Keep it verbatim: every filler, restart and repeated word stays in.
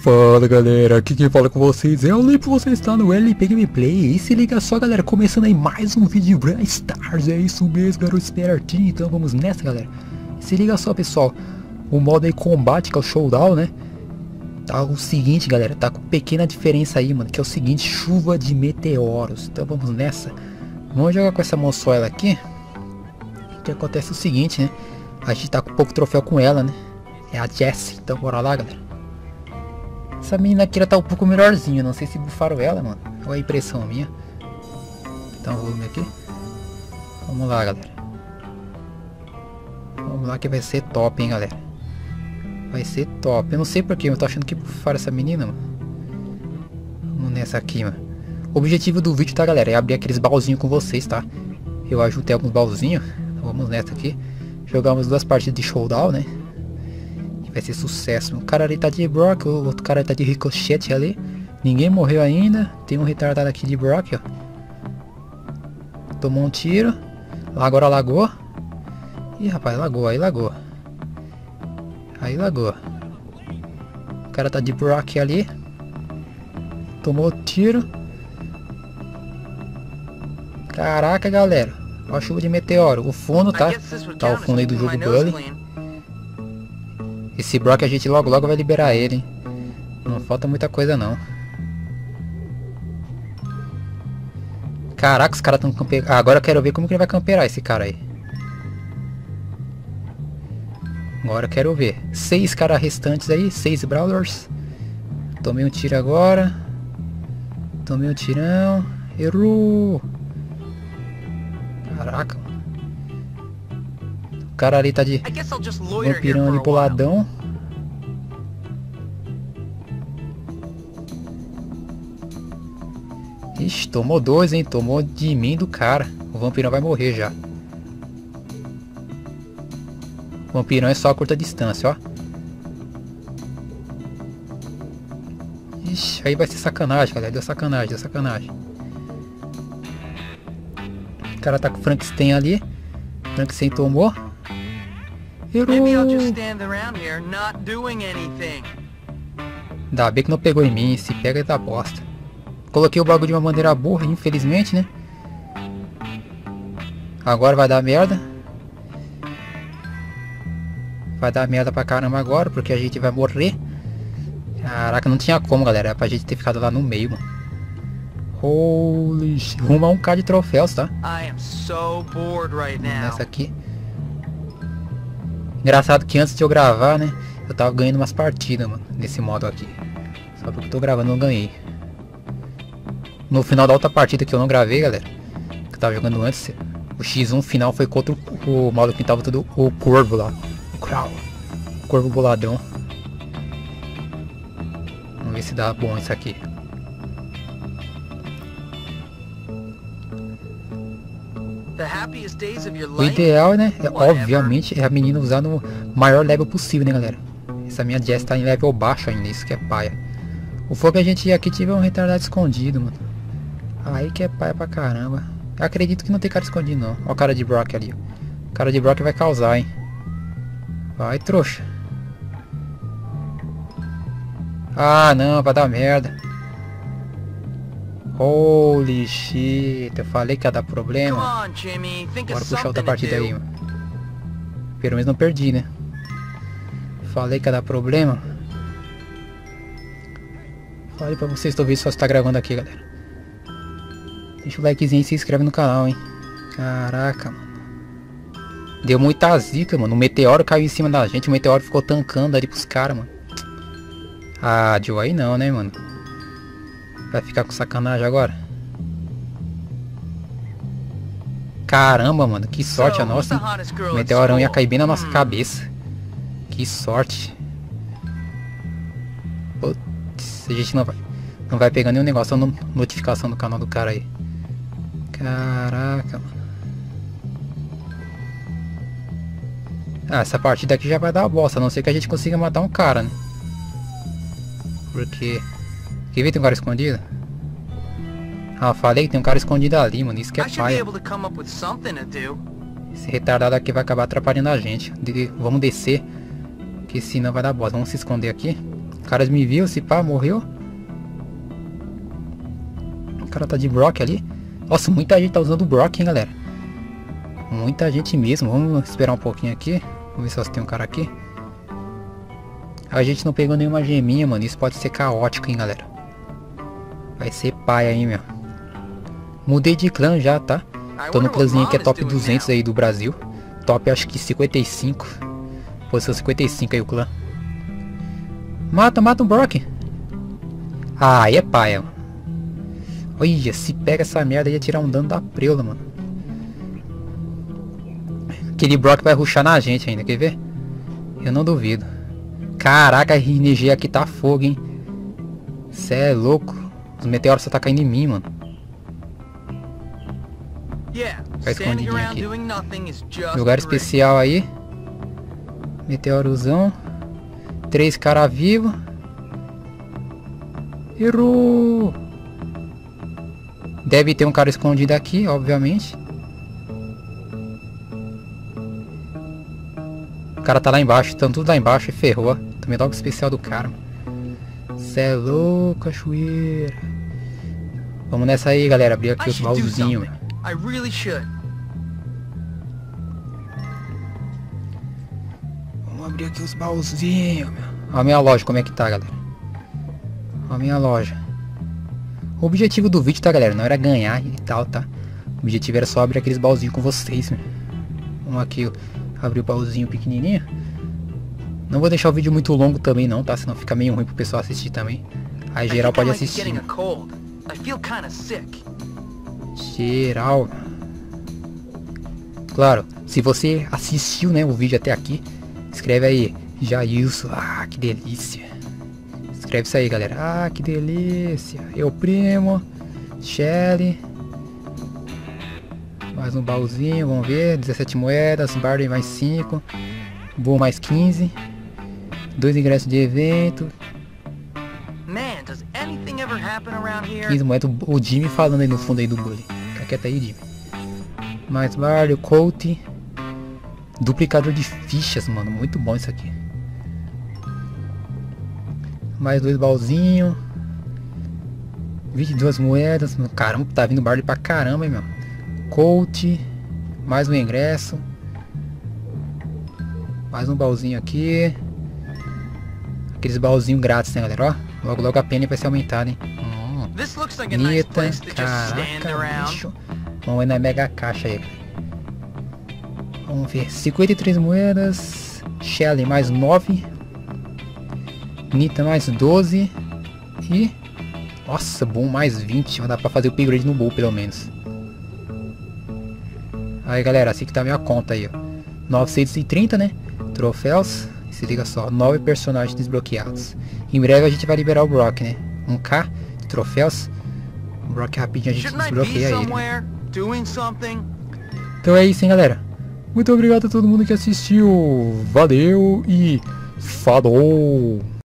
Fala galera, aqui quem fala com vocês é o Lipe, você está no L P Gameplay. E se liga só galera, começando aí mais um vídeo de Brawl Stars. É isso mesmo, garoto espertinho, então vamos nessa galera. Se liga só pessoal, o modo aí combate que é o showdown, né? Tá o seguinte galera, tá com pequena diferença aí mano, que é o seguinte, chuva de meteoros. Então vamos nessa, vamos jogar com essa moçoela aqui. O que acontece é o seguinte, né? A gente tá com pouco troféu com ela, né? É a Jessie, então bora lá galera. Essa menina aqui ela tá um pouco melhorzinha, não sei se bufaram ela, mano. Ou é impressão minha. Então o volume aqui. Vamos lá, galera. Vamos lá que vai ser top, hein, galera. Vai ser top. Eu não sei porque, eu tô achando que bufaram essa menina, mano. Vamos nessa aqui, mano. O objetivo do vídeo, tá, galera, é abrir aqueles baúzinhos com vocês, tá? Eu ajuntei alguns baúzinhos. Então, vamos nessa aqui. Jogamos duas partidas de showdown, né? Vai ser sucesso. O cara ali tá de Brock, o outro cara tá de Ricochete ali. Ninguém morreu ainda. Tem um retardado aqui de Brock, ó. Tomou um tiro. Agora lagou. Ih, rapaz, lagou, aí lagou. Aí lagou. O cara tá de Brock ali. Tomou tiro. Caraca, galera. Olha a chuva de meteoro. O fundo, tá? Tá o fundo aí do jogo Bully. Esse Brock a gente logo logo vai liberar ele, hein? Não falta muita coisa não. Caraca, os caras estão camperando. Ah, agora eu quero ver como que ele vai camperar esse cara aí. Agora eu quero ver. Seis caras restantes aí, seis Brawlers. Tomei um tiro agora. Tomei um tirão. Errou. Caraca. O cara ali tá de vampirão ali boladão. Ixi, tomou dois, hein? Tomou de mim do cara. O vampirão vai morrer já. O vampirão é só a curta distância, ó. Ixi, aí vai ser sacanagem, galera. Deu sacanagem, deu sacanagem. O cara tá com o Frankenstein ali. Frankenstein tomou. Ainda bem que não pegou em mim, se pega da bosta. Coloquei o bagulho de uma maneira burra, infelizmente, né? Agora vai dar merda. Vai dar merda pra caramba agora, porque a gente vai morrer. Caraca, não tinha como, galera. Era pra gente ter ficado lá no meio, mano. Holy shit. Rumo a um K de troféus, tá? Nessa aqui. Engraçado que antes de eu gravar, né, eu tava ganhando umas partidas, mano, nesse modo aqui. Só porque eu tô gravando eu não ganhei. No final da outra partida que eu não gravei, galera, que eu tava jogando antes, o X um final foi contra o, o modo que tava todo o Corvo lá. O Crow. O Corvo boladão. Vamos ver se dá bom isso aqui. O ideal, né, é, obviamente, é a menina usar no maior level possível, né, galera? Essa minha Jess tá em level baixo ainda, isso que é paia. O fogo a gente aqui tiver um retardado escondido, mano. Aí que é paia pra caramba. Eu acredito que não tem cara escondido, não. Olha o cara de Brock ali, ó. O cara de Brock vai causar, hein. Vai, trouxa. Ah, não, vai dar merda. Holy shit, eu falei que ia dar problema. Bora puxar outra partida aí, mano. Pelo menos não perdi, né? Falei que ia dar problema. Falei pra vocês, tô vendo só se tá gravando aqui, galera. Deixa o likezinho e se inscreve no canal, hein. Caraca, mano. Deu muita zica, mano. O meteoro caiu em cima da gente. O meteoro ficou tancando ali pros caras, mano. Ah, Joe, aí não, né, mano. Vai ficar com sacanagem agora? Caramba, mano, que sorte a nossa. O meteorão ia cair bem na nossa cabeça. Que sorte. Putz, a gente não vai, não vai pegar nenhum negócio, só notificação do canal do cara aí. Caraca, mano. Ah, essa partida aqui já vai dar a bosta, a não ser que a gente consiga matar um cara, né? Porque... Quer ver, tem um cara escondido? Ah, falei que tem um cara escondido ali, mano. Isso que é paia. Esse retardado aqui vai acabar atrapalhando a gente. De, vamos descer, que senão vai dar bosta. Vamos se esconder aqui. Os caras me viram, se pá, morreu. O cara tá de Brock ali. Nossa, muita gente tá usando o Brock, hein, galera. Muita gente mesmo. Vamos esperar um pouquinho aqui. Vamos ver se só tem um cara aqui. A gente não pegou nenhuma geminha, mano. Isso pode ser caótico, hein, galera. Vai ser paia aí, meu. Mudei de clã já, tá? Tô no clãzinho que é top duzentos aí do Brasil. Top acho que cinquenta e cinco. Posição cinquenta e cinco aí o clã. Mata, mata o Brock. Ah, aí é paia, mano. Olha, se pega essa merda ia tirar um dano da preula, mano. Aquele Brock vai rushar na gente ainda, quer ver? Eu não duvido. Caraca, a R N G aqui tá fogo, hein? Cê é louco. Os meteoros só tá caindo em mim, mano. Ficar escondidinho aqui. Lugar especial aí. Meteorozão. Três caras vivos. Errou! Deve ter um cara escondido aqui, obviamente. O cara tá lá embaixo, estão tudo lá embaixo e ferrou. Também logo especial do cara. Cê é louco, cachoeira. Vamos nessa aí, galera. Abrir aqui os baúzinhos. Vamos abrir aqui os baúzinhos. Olha a minha loja, como é que tá, galera. Olha a minha loja. O objetivo do vídeo, tá, galera, não era ganhar e tal, tá? O objetivo era só abrir aqueles baúzinhos com vocês, meu. Vamos aqui, abrir o baúzinho pequenininho. Não vou deixar o vídeo muito longo também não, tá? Senão fica meio ruim pro pessoal assistir também. Aí geral pode assistir. Geral. Claro, se você assistiu, né, o vídeo até aqui, escreve aí, Jailson. Ah, que delícia. Escreve isso aí, galera. Ah, que delícia. Eu primo. Shelly. Mais um baúzinho, vamos ver. dezessete moedas. Barley mais cinco. Boa mais quinze. Dois ingressos de evento. quinze moedas. O Jimmy falando aí no fundo aí do bully. Fica quieto aí, Jimmy. Mais Barley, Colt. Duplicador de fichas, mano. Muito bom isso aqui. Mais dois baúzinhos. vinte e duas moedas. Caramba, tá vindo Barley pra caramba, hein, meu. Colt. Mais um ingresso. Mais um baúzinho aqui. Aqueles baúzinhos grátis, né, galera? Ó, logo logo a pena vai ser aumentada, hein. Hum. Nita. Caraca, bicho. Vamos ver na mega caixa aí. Vamos ver. cinquenta e três moedas. Shelly mais nove. Nita mais doze. E... Nossa, bom mais vinte. Vai dar pra fazer o upgrade no Bull, pelo menos. Aí, galera, assim que tá a minha conta aí, ó. novecentos e trinta, né? Troféus. Se liga só, nove personagens desbloqueados. Em breve a gente vai liberar o Brock, né? um K de troféus. O Brock rapidinho a gente desbloqueia ele. Então é isso, hein, galera. Muito obrigado a todo mundo que assistiu. Valeu e falou!